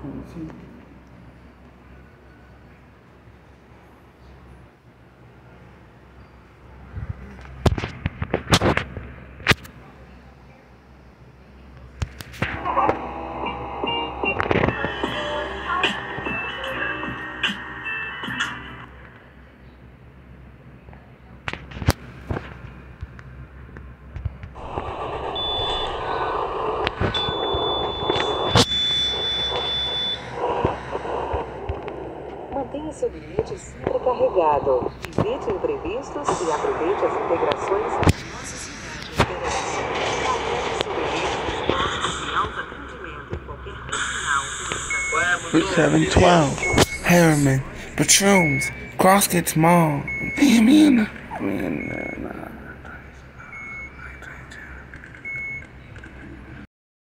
22. Mantenha seu bilhete sempre carregado. Evite imprevistos e aproveite as integrações que nossa cidade oferece. Carregue seu bilhete nos postos de alto atendimento em qualquer terminal ou Route 712, Harriman, Patrons, Crossgates Mall. Damn,